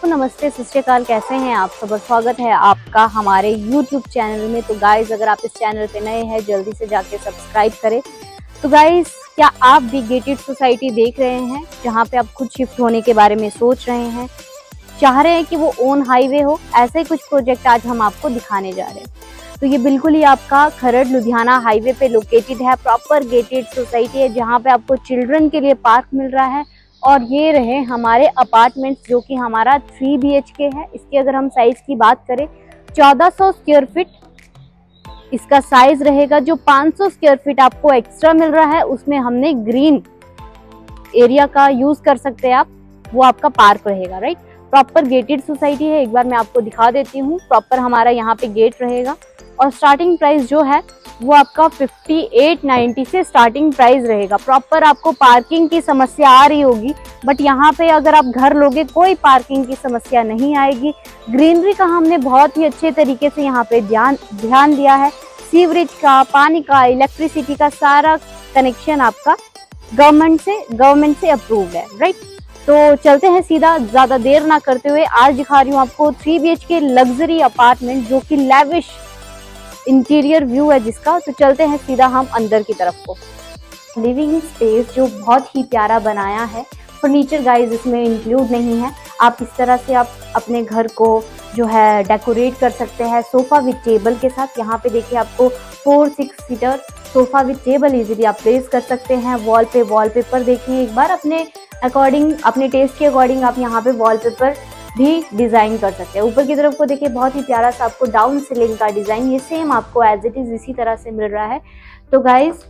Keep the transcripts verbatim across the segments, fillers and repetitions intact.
दोस्तों नमस्ते, सत श्री अकाल। कैसे हैं आप सब? स्वागत है आपका हमारे यूट्यूब चैनल में। तो गाइज अगर आप इस चैनल पे नए हैं जल्दी से जाके सब्सक्राइब करें। तो गाइज क्या आप भी गेटेड सोसाइटी देख रहे हैं जहां पे आप खुद शिफ्ट होने के बारे में सोच रहे हैं, चाह रहे हैं कि वो ओन हाईवे हो? ऐसे ही कुछ प्रोजेक्ट आज हम आपको दिखाने जा रहे हैं। तो ये बिल्कुल ही आपका खरड़ लुधियाना हाईवे पे लोकेटेड है। प्रॉपर गेटेड सोसाइटी है जहाँ पे आपको चिल्ड्रन के लिए पार्क मिल रहा है। और ये रहे हमारे अपार्टमेंट्स जो कि हमारा थ्री बी एच के है। इसकी अगर हम साइज की बात करें चौदह सौ स्क्वायर फीट इसका साइज रहेगा। जो पाँच सौ स्क्वायर फीट आपको एक्स्ट्रा मिल रहा है उसमें हमने ग्रीन एरिया का यूज कर सकते हैं आप, वो आपका पार्क रहेगा। राइट, प्रॉपर गेटेड सोसाइटी है। एक बार मैं आपको दिखा देती हूँ। प्रॉपर हमारा यहाँ पे गेट रहेगा और स्टार्टिंग प्राइस जो है वो आपका अट्ठावन नब्बे से स्टार्टिंग प्राइस रहेगा। प्रॉपर आपको पार्किंग की समस्या आ रही होगी, बट यहाँ पे अगर आप घर लोगे कोई पार्किंग की समस्या नहीं आएगी। ग्रीनरी का हमने बहुत ही अच्छे तरीके से यहाँ पे ध्यान ध्यान दिया है। सीवरेज का, पानी का, इलेक्ट्रिसिटी का सारा कनेक्शन आपका गवर्नमेंट से गवर्नमेंट से अप्रूव्ड है। राइट, तो चलते हैं सीधा, ज्यादा देर ना करते हुए। आज दिखा रही हूँ आपको three B H K luxury apartment जो कि लैविश इंटीरियर व्यू है जिसका। तो चलते हैं सीधा हम अंदर की तरफ को। लिविंग स्पेस जो बहुत ही प्यारा बनाया है। फर्नीचर गाइस इसमें इंक्लूड नहीं है। आप इस तरह से आप अपने घर को जो है डेकोरेट कर सकते हैं सोफा विद टेबल के साथ। यहाँ पे देखिए आपको four six seater sofa with table easily आप प्लेस कर सकते हैं। वॉल पे वॉलपेपर देखिए एक बार, अपने अकॉर्डिंग, अपने टेस्ट के अकॉर्डिंग आप यहाँ पे वॉलपेपर भी डिजाइन कर सकते हैं। ऊपर की तरफ को देखिए बहुत ही प्यारा सा आपको डाउन सीलिंग का डिजाइन, ये सेम आपको एज इट इज इसी तरह से मिल रहा है। तो गाइस,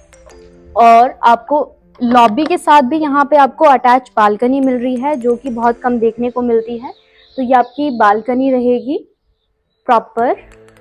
और आपको लॉबी के साथ भी यहाँ पे आपको अटैच बालकनी मिल रही है जो कि बहुत कम देखने को मिलती है। तो ये आपकी बालकनी रहेगी प्रॉपर।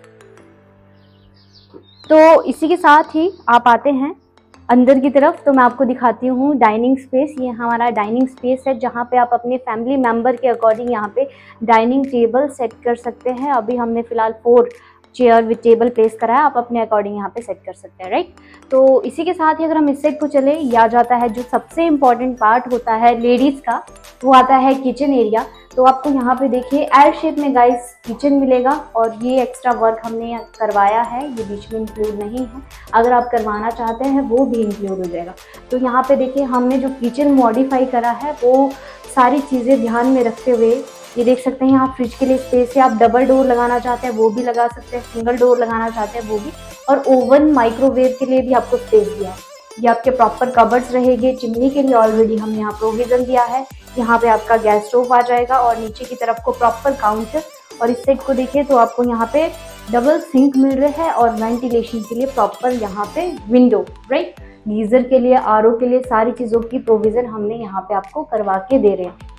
तो इसी के साथ ही आप आते हैं अंदर की तरफ। तो मैं आपको दिखाती हूँ डाइनिंग स्पेस। ये हमारा डाइनिंग स्पेस है जहाँ पे आप अपने फैमिली मेंबर के अकॉर्डिंग यहाँ पे डाइनिंग टेबल सेट कर सकते हैं। अभी हमने फिलहाल four chair with table place करा है, आप अपने अकॉर्डिंग यहाँ पे सेट कर सकते हैं। राइट, तो इसी के साथ ही अगर हम इस साइड को चले, ये आ जाता है जो सबसे इम्पॉर्टेंट पार्ट होता है लेडीज का, वो आता है किचन एरिया। तो आपको यहाँ पे देखिए एल शेप में गाइस किचन मिलेगा और ये एक्स्ट्रा वर्क हमने करवाया है, ये बीच में इंक्लूड नहीं है। अगर आप करवाना चाहते हैं वो भी इंक्लूड हो जाएगा। तो यहाँ पे देखिए हमने जो किचन मॉडिफाई करा है वो सारी चीज़ें ध्यान में रखते हुए, ये देख सकते हैं। यहाँ फ्रिज के लिए स्पेस है, आप डबल डोर लगाना चाहते हैं वो भी लगा सकते हैं, सिंगल डोर लगाना चाहते हैं वो भी, और ओवन माइक्रोवेव के लिए भी आपको स्पेस दिया है। ये आपके प्रॉपर कबर्ड्स रहेंगे। चिमनी के लिए ऑलरेडी हमने यहाँ प्रोविजन दिया है। यहाँ पे आपका गैस स्टोव आ जाएगा और नीचे की तरफ को प्रॉपर काउंटर। और इस साइड को देखिए तो आपको यहाँ पे डबल सिंक मिल रहे हैं और वेंटिलेशन के लिए प्रॉपर यहाँ पे विंडो। राइट, गीजर के लिए, आर ओ के लिए सारी चीज़ों की प्रोविजन हमने यहाँ पे आपको करवा के दे रहे हैं।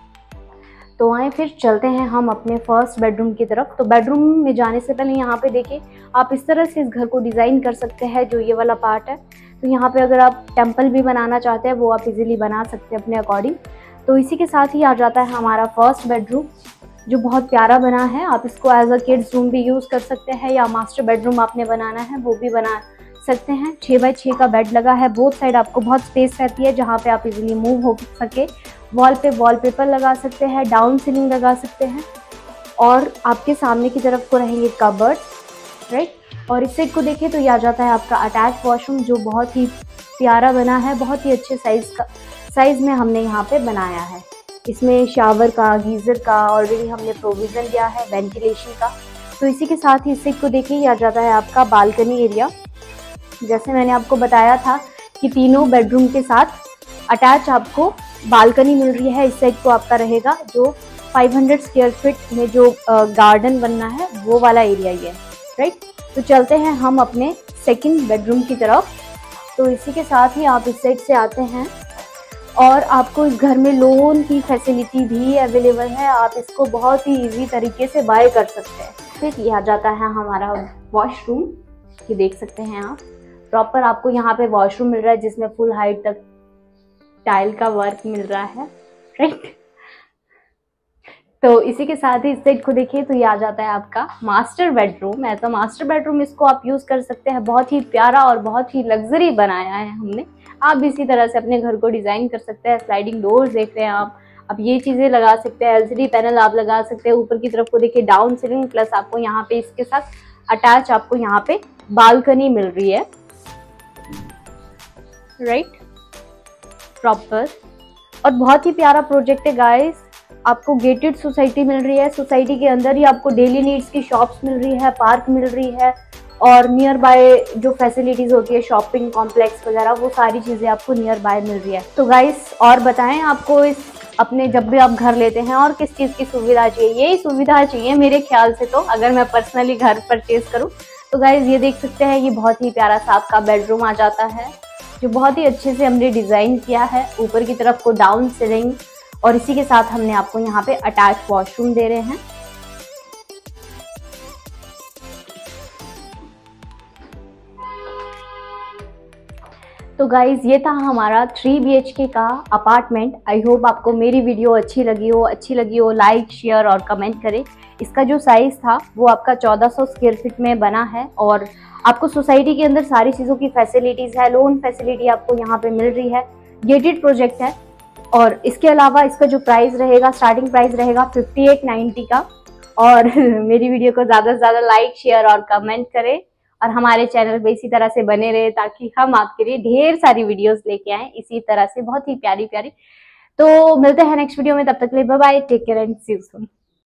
तो आए फिर चलते हैं हम अपने फर्स्ट बेडरूम की तरफ। तो बेडरूम में जाने से पहले यहाँ पे देखिए आप इस तरह से इस घर को डिज़ाइन कर सकते हैं। जो ये वाला पार्ट है, तो यहाँ पे अगर आप टेम्पल भी बनाना चाहते हैं वो आप इजीली बना सकते हैं अपने अकॉर्डिंग। तो इसी के साथ ही आ जाता है हमारा फर्स्ट बेडरूम जो बहुत प्यारा बना है। आप इसको एज अ किड्स रूम भी यूज़ कर सकते हैं या मास्टर बेडरूम आपने बनाना है वो भी बना सकते हैं। छः बाई छः का बेड लगा है, बोथ साइड आपको बहुत स्पेस रहती है जहाँ पे आप इजीली मूव हो सके। वॉल पे वॉलपेपर लगा सकते हैं, डाउन सीलिंग लगा सकते हैं और आपके सामने की तरफ को रहेंगे कबर्ड। राइट, और इस साइड को देखिए तो ये आ जाता है आपका अटैच वॉशरूम जो बहुत ही प्यारा बना है। बहुत ही अच्छे साइज का साइज में हमने यहाँ पे बनाया है। इसमें शावर का, गीजर का ऑलरेडी हमने प्रोविज़न दिया है, वेंटिलेशन का। तो इसी के साथ ही इस साइड को देखिए ये आ जाता है आपका बालकनी एरिया। जैसे मैंने आपको बताया था कि तीनों बेडरूम के साथ अटैच आपको बालकनी मिल रही है। इस साइड को आपका रहेगा जो पाँच सौ स्क्वायर फीट में जो गार्डन बनना है वो वाला एरिया ही है। राइट, तो चलते हैं हम अपने सेकंड बेडरूम की तरफ। तो इसी के साथ ही आप इस साइड से आते हैं और आपको इस घर में लोन की फैसिलिटी भी अवेलेबल है। आप इसको बहुत ही इजी तरीके से बाय कर सकते हैं। फिर ये आ जाता है हमारा वॉशरूम, ये देख सकते हैं आप। प्रॉपर आपको यहाँ पे वॉशरूम मिल रहा है जिसमें फुल हाइट तक टाइल का वर्क मिल रहा है। राइट, तो इसी के साथ ही इस साइड को देखिए तो ये आ जाता है आपका मास्टर बेडरूम। है तो मास्टर बेडरूम इसको आप यूज़ कर सकते हैं। बहुत ही प्यारा और बहुत ही लग्जरी बनाया है हमने। आप भी इसी तरह से अपने घर को डिज़ाइन कर सकते हैं। स्लाइडिंग डोर्स देख रहे हैं आप, आप ये चीजें लगा सकते हैं। एलसीडी पैनल आप लगा सकते हैं। ऊपर की तरफ को देखिए डाउन सीलिंग, प्लस आपको यहाँ पे इसके साथ अटैच आपको यहाँ पे बालकनी मिल रही है, राइट, प्रॉपर। और बहुत ही प्यारा प्रोजेक्ट है गाइस। आपको गेटेड सोसाइटी मिल रही है, सोसाइटी के अंदर ही आपको डेली नीड्स की शॉप्स मिल रही है, पार्क मिल रही है, और नियर बाय जो फैसिलिटीज होती है शॉपिंग कॉम्प्लेक्स वगैरह, वो सारी चीजें आपको नियर बाय मिल रही है। तो गाइस और बताएं आपको इस अपने जब भी आप घर लेते हैं और किस चीज की सुविधा चाहिए। यही सुविधा चाहिए मेरे ख्याल से, तो अगर मैं पर्सनली घर परचेज करूं तो गाइस ये देख सकते हैं, ये बहुत ही प्यारा सा आपका बेडरूम आ जाता है, जो बहुत ही अच्छे से हमने डिजाइन किया है। ऊपर की तरफ को डाउन सीलिंग, और इसी के साथ हमने आपको यहाँ पे अटैच वॉशरूम दे रहे हैं। तो गाइज ये था हमारा थ्री बी एच के का अपार्टमेंट। आई होप आपको मेरी वीडियो अच्छी लगी हो। अच्छी लगी हो लाइक शेयर और कमेंट करें। इसका जो साइज था वो आपका चौदह सौ स्क्वायर फीट में बना है, और आपको सोसाइटी के अंदर सारी चीज़ों की फैसिलिटीज़ है, लोन फैसिलिटी आपको यहाँ पे मिल रही है। गेटेड प्रोजेक्ट है, और इसके अलावा इसका जो प्राइस रहेगा, स्टार्टिंग प्राइस रहेगा फिफ्टी एट नाइन्टी का। और मेरी वीडियो को ज़्यादा से ज़्यादा लाइक शेयर और कमेंट करें, और हमारे चैनल पे इसी तरह से बने रहे, ताकि हम आपके लिए ढेर सारी वीडियोस लेके आए इसी तरह से, बहुत ही प्यारी प्यारी। तो मिलते हैं नेक्स्ट वीडियो में, तब तक के लिए bye bye, take care and see you soon.